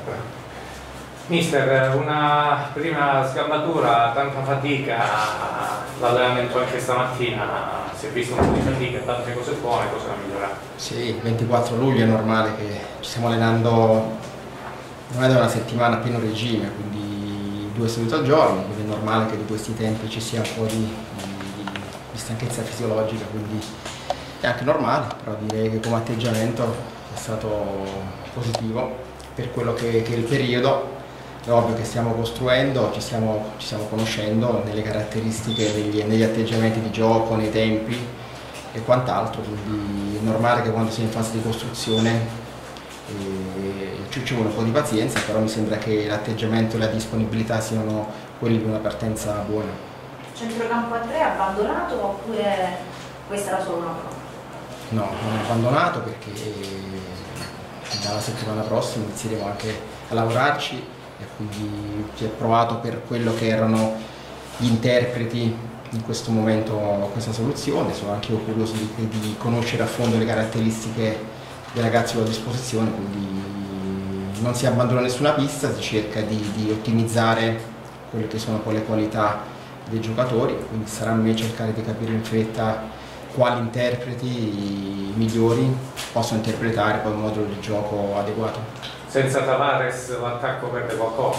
Mister, una prima sgambatura, tanta fatica, l'allenamento anche stamattina, si è visto un po' di fatica, tante cose buone, cosa da migliorare? Sì, 24 luglio è normale che ci stiamo allenando, non è da una settimana a pieno regime, quindi 2 sedute al giorno, quindi è normale che di questi tempi ci sia un po' di stanchezza fisiologica, quindi è anche normale, però direi che come atteggiamento è stato positivo per quello che è il periodo. È ovvio che stiamo costruendo, ci stiamo conoscendo nelle caratteristiche, negli atteggiamenti di gioco, nei tempi e quant'altro, quindi è normale che quando si è in fase di costruzione ci vuole un po' di pazienza, però mi sembra che l'atteggiamento e la disponibilità siano quelli di una partenza buona. Centrocampo a 3 abbandonato oppure questa era solo una prova? No, non è abbandonato perché dalla settimana prossima inizieremo anche a lavorarci e quindi si è provato per quello che erano gli interpreti in questo momento questa soluzione. Sono anche io curioso di conoscere a fondo le caratteristiche dei ragazzi che ho a disposizione, quindi non si abbandona nessuna pista, si cerca di ottimizzare quelle che sono poi le qualità dei giocatori, quindi sarà a me cercare di capire in fretta quali interpreti migliori possono interpretare poi un modulo di gioco adeguato. Senza Tavares l'attacco perde qualcosa?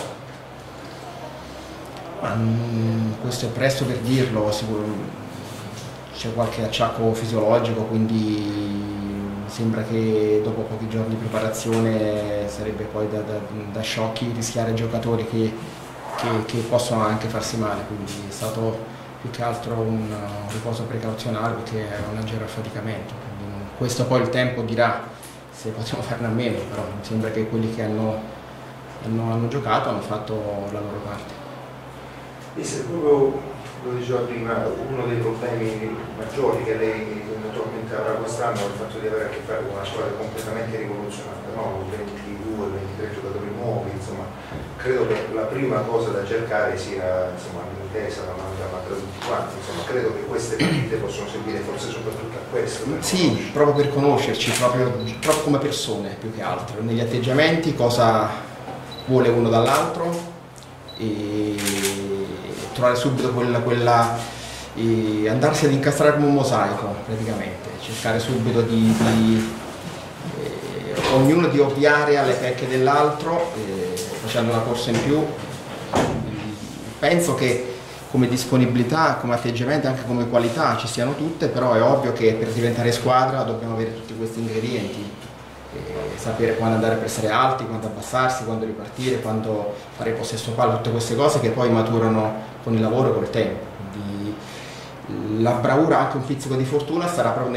Questo è presto per dirlo, c'è qualche acciacco fisiologico, quindi sembra che dopo pochi giorni di preparazione sarebbe poi da sciocchi rischiare giocatori che possono anche farsi male, quindi è stato più che altro un riposo precauzionale perché è un leggero affaticamento. Quindi questo poi il tempo dirà se possiamo farne a meno, però mi sembra che quelli che hanno giocato hanno fatto la loro parte. Proprio lo diceva prima, uno dei problemi maggiori che lei naturalmente avrà quest'anno è il fatto di avere a che fare con una squadra completamente rivoluzionata, no? 22-23 giocatori nuovi, insomma, credo che la prima cosa da cercare sia l'intesa, l'amalgama tra tutti quanti, insomma, credo che queste partite possono servire forse soprattutto a questo. Sì, proprio per conoscerci, proprio come persone più che altro, negli atteggiamenti, cosa vuole uno dall'altro e trovare subito andarsi ad incastrare come un mosaico praticamente, cercare subito ognuno di ovviare alle pecche dell'altro facendo una corsa in più. Penso che come disponibilità, come atteggiamento e anche come qualità ci siano tutte, però è ovvio che per diventare squadra dobbiamo avere tutti questi ingredienti, sapere quando andare per essere alti, quando abbassarsi, quando ripartire, quando fare il possesso palla, tutte queste cose che poi maturano con il lavoro e col tempo. Quindi la bravura, anche un pizzico di fortuna, sarà proprio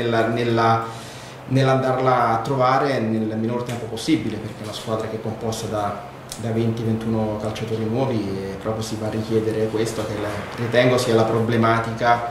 nell'andarla a trovare nel minor tempo possibile, perché è una squadra che è composta da 20-21 calciatori nuovi e proprio si va a richiedere questo, che ritengo sia la problematica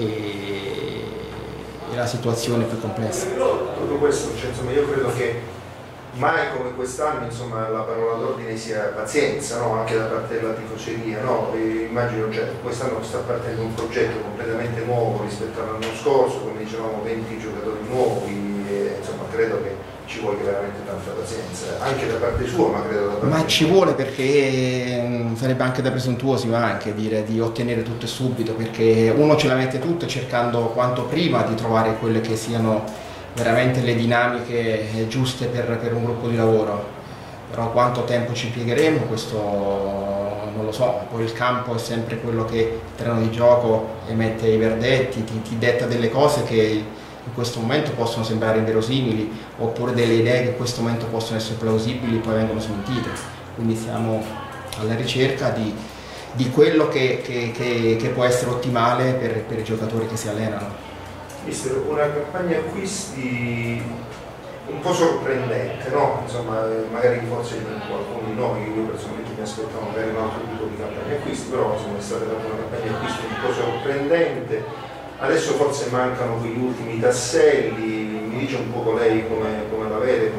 e la situazione più complessa. Tutto questo, insomma, io credo che mai come quest'anno, insomma, la parola d'ordine sia pazienza, no? Anche da parte della tifoseria, no? Immagino, quest'anno sta partendo un progetto completamente nuovo rispetto all'anno scorso, come dicevamo 20 giocatori nuovi, insomma, credo che ci vuole veramente tanta pazienza, anche da parte sua, ma credo da parte Ma ci vuole, perché sarebbe anche da presuntuosi anche dire di ottenere tutto e subito, perché uno ce la mette tutto cercando quanto prima di trovare quelle che siano veramente le dinamiche giuste per un gruppo di lavoro, però quanto tempo ci impiegheremo questo non lo so. Poi il campo è sempre quello che il terreno di gioco emette i verdetti, ti detta delle cose che in questo momento possono sembrare inverosimili, oppure delle idee che in questo momento possono essere plausibili e poi vengono smentite, quindi siamo alla ricerca di quello che può essere ottimale per i giocatori che si allenano. Mister, una campagna acquisti un po' sorprendente, no? Insomma, magari forse qualcuno di noi, io personalmente mi aspettavo magari un altro tipo di campagna acquisti, però insomma è stata fatta una campagna acquisti un po' sorprendente. Adesso forse mancano quegli ultimi tasselli, mi dice un po' lei come la vede,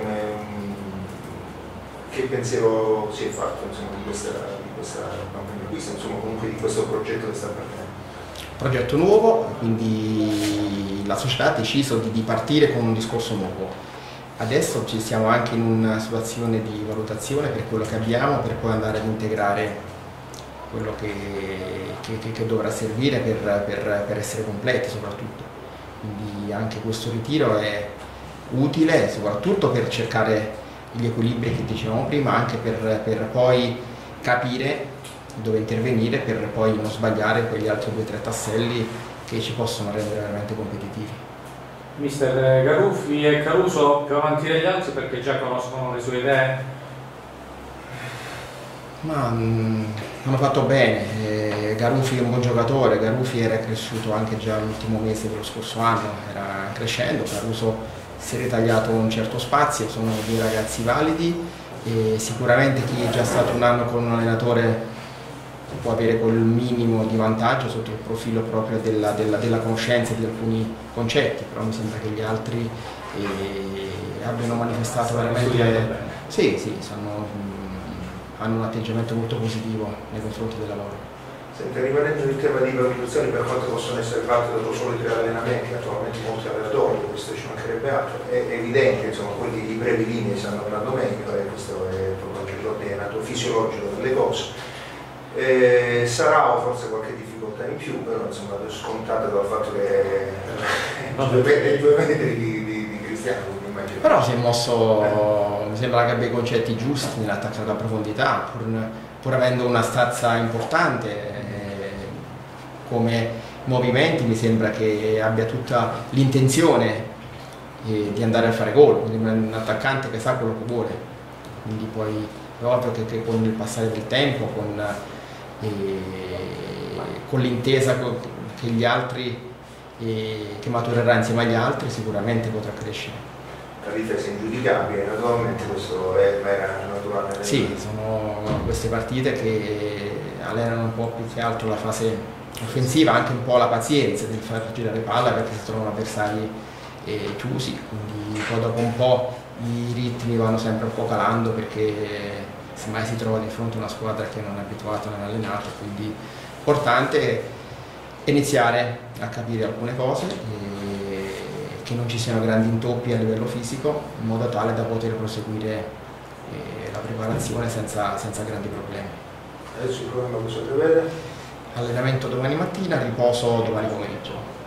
che pensiero si è fatto, insomma, di questa campagna acquisti, insomma, comunque di questo progetto che sta partendo. Progetto nuovo, quindi la società ha deciso di partire con un discorso nuovo. adesso ci siamo anche in una situazione di valutazione per quello che abbiamo, per poi andare ad integrare quello che dovrà servire per essere completi soprattutto. Quindi anche questo ritiro è utile soprattutto per cercare gli equilibri che dicevamo prima, anche per poi capire dove intervenire, per poi non sbagliare quegli altri 2 o 3 tasselli che ci possono rendere veramente competitivi. Mister Garuffi e Caruso più avanti degli altri perché già conoscono le sue idee? Ma hanno fatto bene, Garuffi è un buon giocatore, Garuffi era cresciuto anche già l'ultimo mese dello scorso anno, era crescendo, Caruso si è ritagliato un certo spazio, sono 2 ragazzi validi e sicuramente chi è già stato un anno con un allenatore può avere quel minimo di vantaggio sotto il profilo proprio della conoscenza di alcuni concetti, però mi sembra che gli altri abbiano manifestato veramente... Sì, hanno un atteggiamento molto positivo nei confronti del lavoro. Senti, rimanendo nel tema di valutazioni, per quanto possono essere fatte dopo solo i 3 allenamenti, naturalmente molti allenatori, questo ci mancherebbe altro, è evidente, insomma, quelli di brevi linee stanno andando meglio, e questo è proprio l'ordinato fisiologico delle cose. Sarà forse qualche difficoltà in più, però insomma scontata dal fatto che è 2 metri di Cristiano. Però si è mosso, mi sembra che abbia i concetti giusti nell'attaccare la profondità, pur avendo una stazza importante come movimenti, mi sembra che abbia tutta l'intenzione di andare a fare gol, quindi un attaccante che sa quello che vuole, quindi poi è ovvio che con il passare del tempo, con l'intesa che gli altri, che maturerà insieme agli altri, sicuramente potrà crescere. La difesa è ingiudicabile, naturalmente questo era naturale. Sì, sono queste partite che allenano un po' più che altro la fase offensiva, anche un po' la pazienza di far girare palla perché si trovano avversari chiusi, quindi poi dopo un po' i ritmi vanno sempre un po' calando perché semmai si trova di fronte a una squadra che non è abituata, non è allenata, quindi importante iniziare a capire alcune cose che non ci siano grandi intoppi a livello fisico, in modo tale da poter proseguire la preparazione senza grandi problemi. Adesso il programma cosa prevede? Allenamento domani mattina, riposo domani pomeriggio.